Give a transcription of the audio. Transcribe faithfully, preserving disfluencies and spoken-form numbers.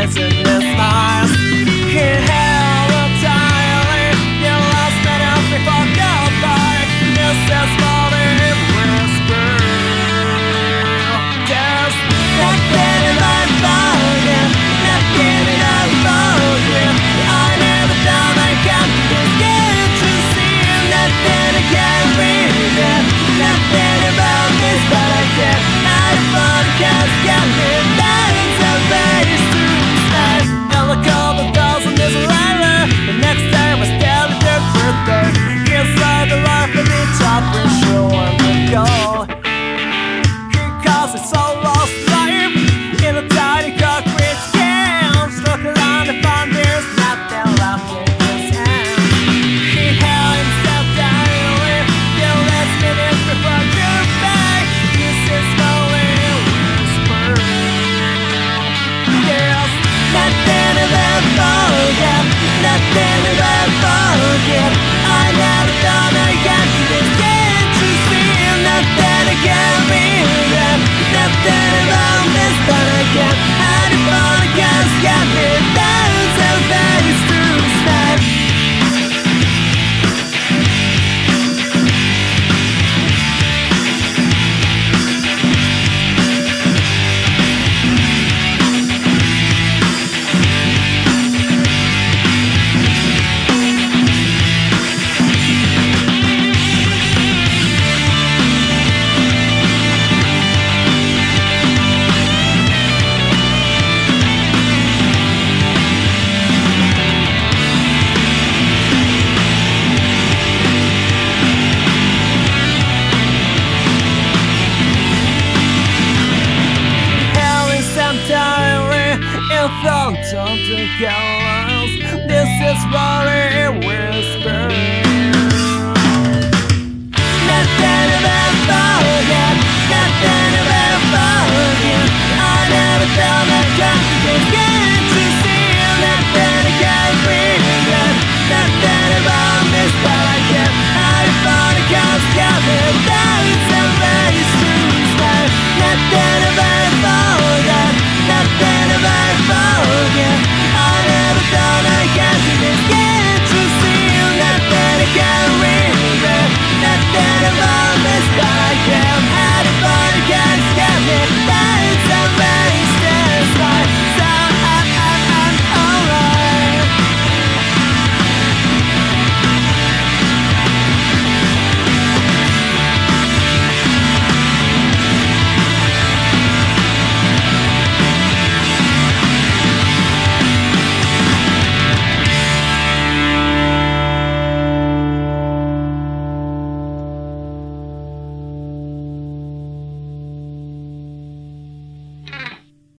eyes and your smiles. Can't help entirely. You lost me else before goodbye. This is falling whisper. There's nothing in my phone, nothing in my phone. I never thought I got this. Can't you see nothing I can't read? Nothing about this, but I can't. I podcast got me that's a face to start. And look all the thousand is a liar. The next time I still a good birthday. Inside the life of the top and show and the goal. Because it's so lost life in a tiny concrete scams. Look around and find there's nothing left in his hands. He held himself down. You left me this before goodbye. This is slowly whisper. There's nothing in that phone, nothing in that phone. I never thought I got this. Can't you see nothing I can't read? Nothing about this, but I can't. How the podcast got me that's a face to start. In front of the gallows, this is what it whispers. Nothing about forget, nothing about forget. I never felt that kind.